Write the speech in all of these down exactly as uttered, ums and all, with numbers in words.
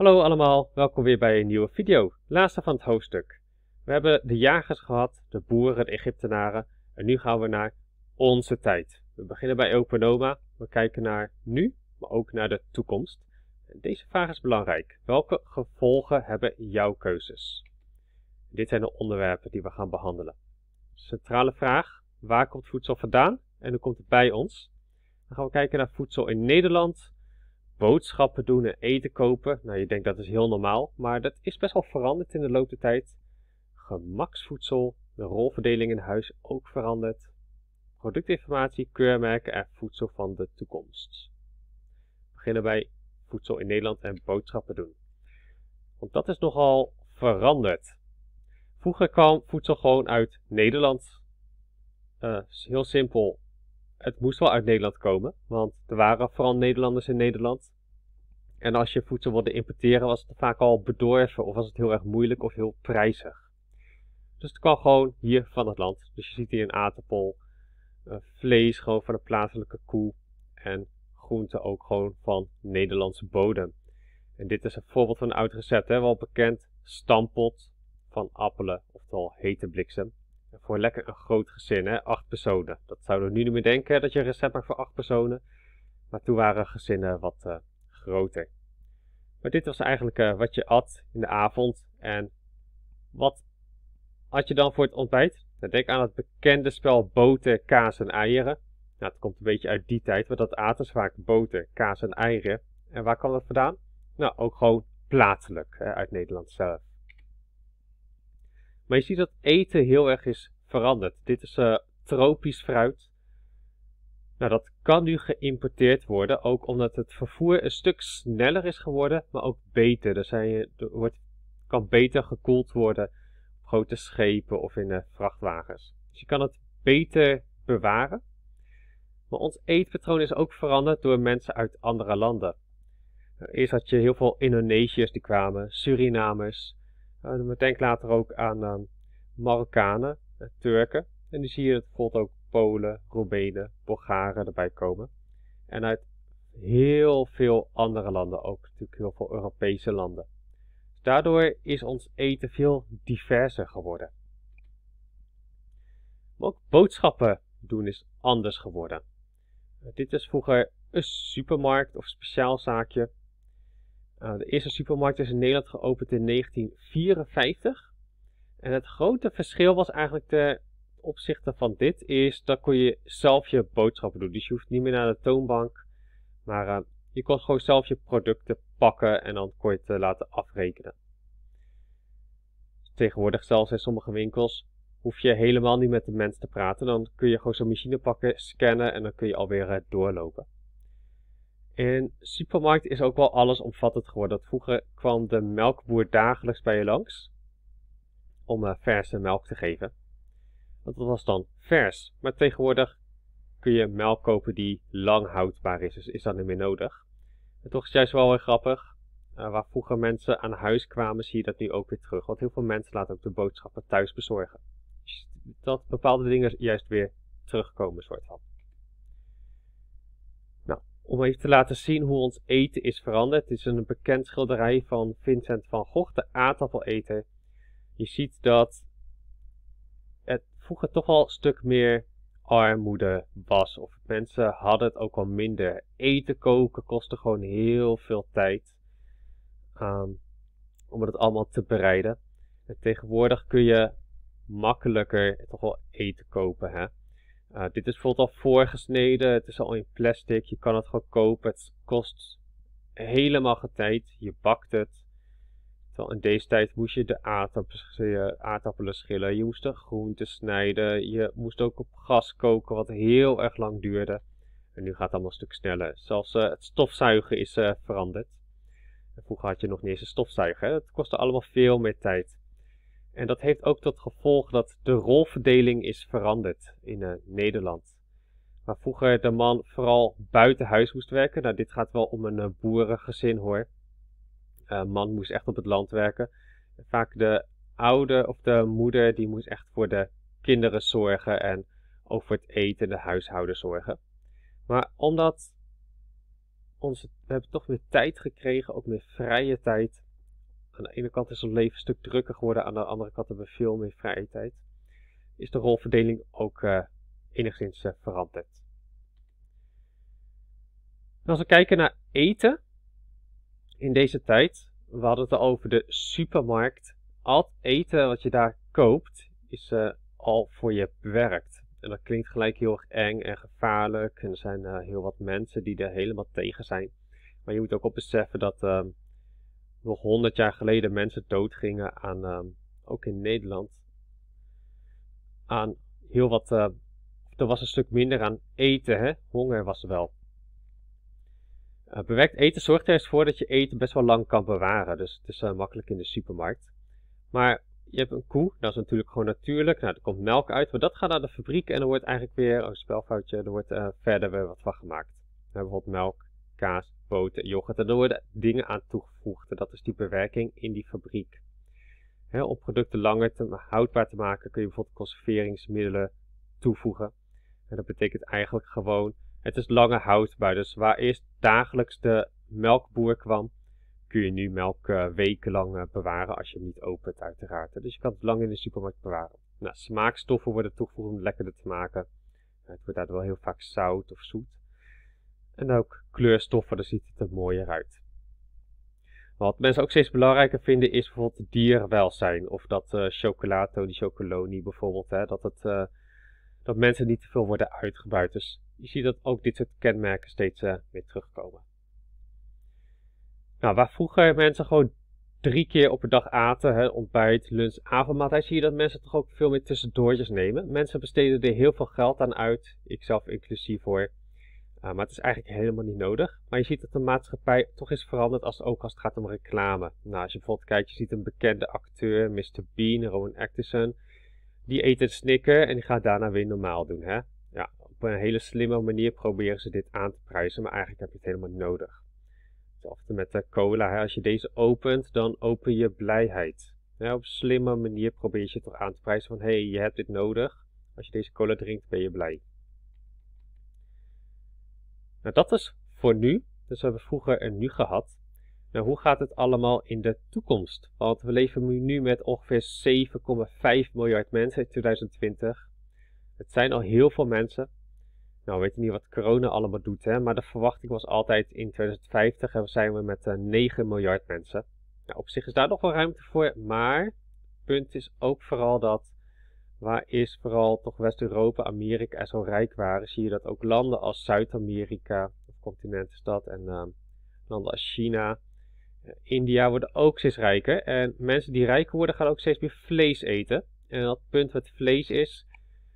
Hallo allemaal, welkom weer bij een nieuwe video, laatste van het hoofdstuk. We hebben de jagers gehad, de boeren, de Egyptenaren en nu gaan we naar onze tijd. We beginnen bij Openoma, we kijken naar nu, maar ook naar de toekomst. En deze vraag is belangrijk. Welke gevolgen hebben jouw keuzes? Dit zijn de onderwerpen die we gaan behandelen. Centrale vraag, waar komt voedsel vandaan en hoe komt het bij ons? Dan gaan we kijken naar voedsel in Nederland. Boodschappen doen en eten kopen. Nou, je denkt dat is heel normaal, maar dat is best wel veranderd in de loop der tijd. Gemaksvoedsel, de rolverdeling in huis ook veranderd. Productinformatie, keurmerken en voedsel van de toekomst. We beginnen bij voedsel in Nederland en boodschappen doen. Want dat is nogal veranderd. Vroeger kwam voedsel gewoon uit Nederland. Uh, heel simpel. Het moest wel uit Nederland komen, want er waren vooral Nederlanders in Nederland. En als je voedsel wilde importeren was het vaak al bedorven of was het heel erg moeilijk of heel prijzig. Dus het kwam gewoon hier van het land. Dus je ziet hier een aardappel, uh, vlees gewoon van een plaatselijke koe en groenten ook gewoon van Nederlandse bodem. En dit is een voorbeeld van een oud recept, hè? Wel bekend, stampot van appelen, oftewel hete bliksem. Voor lekker een groot gezin, hè? acht personen. Dat zouden we nu niet meer denken, dat je een recept maakt voor acht personen. Maar toen waren gezinnen wat uh, groter. Maar dit was eigenlijk uh, wat je at in de avond. En wat had je dan voor het ontbijt? Nou, denk aan het bekende spel boter, kaas en eieren. Nou, het komt een beetje uit die tijd, want dat aten ze vaak boter, kaas en eieren. En waar kwam dat vandaan? Nou, ook gewoon plaatselijk, hè, uit Nederland zelf. Maar je ziet dat eten heel erg is veranderd. Dit is uh, tropisch fruit. Nou, dat kan nu geïmporteerd worden, ook omdat het vervoer een stuk sneller is geworden, maar ook beter. Er, zijn, er wordt, kan beter gekoeld worden op grote schepen of in uh, vrachtwagens. Dus je kan het beter bewaren. Maar ons eetpatroon is ook veranderd door mensen uit andere landen. Nou, eerst had je heel veel Indonesiërs die kwamen, Surinamers. Uh, denk later ook aan uh, Marokkanen, uh, Turken. En nu zie je dat bijvoorbeeld ook Polen, Roemenen, Bulgaren erbij komen. En uit heel veel andere landen, ook natuurlijk heel veel Europese landen. Dus daardoor is ons eten veel diverser geworden. Maar ook boodschappen doen is anders geworden. Uh, dit is vroeger een supermarkt of speciaal zaakje. Uh, de eerste supermarkt is in Nederland geopend in negentien vierenvijftig. En het grote verschil was eigenlijk ten opzichte van dit is dat kon je zelf je boodschappen doen. Dus je hoeft niet meer naar de toonbank. Maar uh, je kon gewoon zelf je producten pakken en dan kon je het uh, laten afrekenen. Tegenwoordig zelfs in sommige winkels hoef je helemaal niet met de mens te praten. Dan kun je gewoon zo'n machine pakken, scannen en dan kun je alweer uh, doorlopen. In de supermarkt is ook wel allesomvattend geworden. Vroeger kwam de melkboer dagelijks bij je langs om uh, verse melk te geven. Want dat was dan vers. Maar tegenwoordig kun je melk kopen die lang houdbaar is. Dus is dat niet meer nodig. En toch is het juist wel weer grappig. Uh, waar vroeger mensen aan huis kwamen, zie je dat nu ook weer terug. Want heel veel mensen laten ook de boodschappen thuis bezorgen. Dus dat bepaalde dingen juist weer terugkomen, soort van. Nou, om even te laten zien hoe ons eten is veranderd. Het is een bekend schilderij van Vincent van Gogh, de aardappeleter. Je ziet dat het vroeger toch wel een stuk meer armoede was. Of mensen hadden het ook wel minder. Eten koken kostte gewoon heel veel tijd. Um, om het allemaal te bereiden. En tegenwoordig kun je makkelijker toch wel eten kopen. Hè? Uh, dit is bijvoorbeeld al voorgesneden. Het is al in plastic. Je kan het gewoon kopen. Het kost helemaal geen tijd. Je bakt het. Terwijl in deze tijd moest je de aardappelen, aardappelen schillen. Je moest de groenten snijden. Je moest ook op gas koken. Wat heel erg lang duurde. En nu gaat het allemaal een stuk sneller. Zelfs uh, het stofzuigen is uh, veranderd. En vroeger had je nog niet eens een stofzuiger. Het kostte allemaal veel meer tijd. En dat heeft ook tot gevolg dat de rolverdeling is veranderd in uh, Nederland. Waar vroeger de man vooral buiten huis moest werken. Nou, dit gaat wel om een uh, boerengezin hoor. Een uh, man moest echt op het land werken. En vaak de oude of de moeder die moest echt voor de kinderen zorgen. En ook voor het eten en de huishouden zorgen. Maar omdat onze, we hebben toch meer tijd gekregen, ook meer vrije tijd. Aan de ene kant is ons leven een stuk drukker geworden, aan de andere kant hebben we veel meer vrije tijd. Is de rolverdeling ook uh, enigszins uh, veranderd. En als we kijken naar eten in deze tijd, we hadden het al over de supermarkt. Al het eten wat je daar koopt is uh, al voor je bewerkt. En dat klinkt gelijk heel erg eng en gevaarlijk. En er zijn uh, heel wat mensen die er helemaal tegen zijn. Maar je moet ook op beseffen dat uh, nog honderd jaar geleden mensen doodgingen aan, uh, ook in Nederland, aan heel wat, uh, er was een stuk minder aan eten, hè? Honger was er wel. Uh, bewerkt eten zorgt er eens voor dat je eten best wel lang kan bewaren. Dus het is uh, makkelijk in de supermarkt. Maar je hebt een koe, dat is natuurlijk gewoon natuurlijk. Nou, er komt melk uit, maar dat gaat naar de fabriek en er wordt eigenlijk weer, oh, een spelfoutje, er wordt uh, verder weer wat van gemaakt. We hebben bijvoorbeeld melk, kaas, boter, yoghurt en er worden dingen aan toegevoegd. En dat is die bewerking in die fabriek. He, om producten langer te, houdbaar te maken kun je bijvoorbeeld conserveringsmiddelen toevoegen. En dat betekent eigenlijk gewoon, het is langer houdbaar. Dus waar eerst dagelijks de melkboer kwam, kun je nu melk uh, wekenlang uh, bewaren als je hem niet opent uiteraard. Dus je kan het lang in de supermarkt bewaren. Nou, smaakstoffen worden toegevoegd om het lekkerder te maken. Het wordt daardoor wel heel vaak zout of zoet. En ook kleurstoffen, daar ziet het er mooier uit. Wat mensen ook steeds belangrijker vinden is bijvoorbeeld dierenwelzijn. Of dat uh, chocolato, die chocoloni bijvoorbeeld, hè, dat, het, uh, dat mensen niet te veel worden uitgebuit. Dus je ziet dat ook dit soort kenmerken steeds uh, weer terugkomen. Nou, waar vroeger mensen gewoon drie keer op een dag aten, hè, ontbijt, lunch, avondmaaltijd, zie je dat mensen toch ook veel meer tussendoortjes nemen. Mensen besteden er heel veel geld aan uit, ikzelf inclusief hoor. Uh, maar het is eigenlijk helemaal niet nodig. Maar je ziet dat de maatschappij toch is veranderd, als, ook als het gaat om reclame. Nou, als je bijvoorbeeld kijkt, je ziet een bekende acteur, mister Bean, Rowan Atkinson. Die eet een Snicker en die gaat daarna weer normaal doen. Hè? Ja, op een hele slimme manier proberen ze dit aan te prijzen, maar eigenlijk heb je het helemaal niet nodig. Hetzelfde met de cola. Hè? Als je deze opent, dan open je blijheid. Ja, op een slimme manier probeer je het toch aan te prijzen van, hé, hey, je hebt dit nodig. Als je deze cola drinkt, ben je blij. Nou, dat is voor nu. Dus we hebben vroeger en nu gehad. Nou, hoe gaat het allemaal in de toekomst? Want we leven nu met ongeveer zeven komma vijf miljard mensen in twintig twintig. Het zijn al heel veel mensen. Nou, we weten niet wat corona allemaal doet, hè? Maar de verwachting was altijd in twintig vijftig en zijn we met uh, negen miljard mensen. Nou, op zich is daar nog wel ruimte voor, maar het punt is ook vooral dat waar eerst vooral toch West-Europa, Amerika en zo rijk waren, zie je dat ook landen als Zuid-Amerika, of continent is dat, en uh, landen als China, uh, India worden ook steeds rijker. En mensen die rijker worden gaan ook steeds meer vlees eten. En dat punt met vlees is,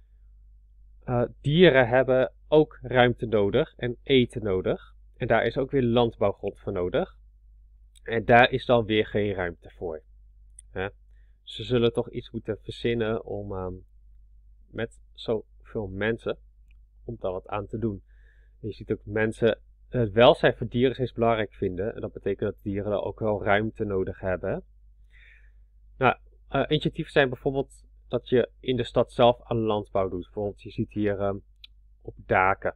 uh, dieren hebben ook ruimte nodig en eten nodig. En daar is ook weer landbouwgrond voor nodig. En daar is dan weer geen ruimte voor. Hè? Ze zullen toch iets moeten verzinnen om um, met zoveel mensen, om daar wat aan te doen. En je ziet ook mensen het welzijn van dieren steeds belangrijk vinden. En dat betekent dat dieren ook wel ruimte nodig hebben. Nou, uh, initiatieven zijn bijvoorbeeld dat je in de stad zelf aan landbouw doet. Bijvoorbeeld, je ziet hier um, op daken.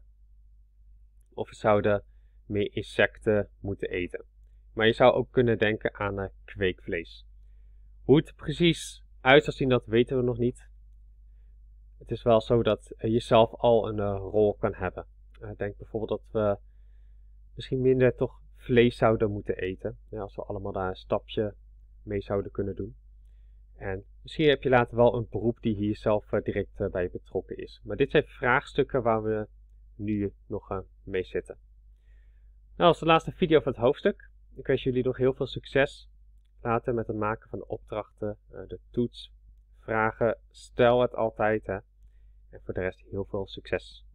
Of we zouden meer insecten moeten eten. Maar je zou ook kunnen denken aan uh, kweekvlees. Hoe het precies uit zal zien, dat weten we nog niet. Het is wel zo dat uh, je zelf al een uh, rol kan hebben. Uh, denk bijvoorbeeld dat we misschien minder toch vlees zouden moeten eten. Ja, als we allemaal daar een stapje mee zouden kunnen doen. En misschien heb je later wel een beroep die hier zelf uh, direct uh, bij betrokken is. Maar dit zijn vraagstukken waar we nu nog uh, mee zitten. Nou, als de laatste video van het hoofdstuk. Ik wens jullie nog heel veel succes later met het maken van de opdrachten, uh, de toets, vragen. Stel het altijd. Hè. En voor de rest heel veel succes.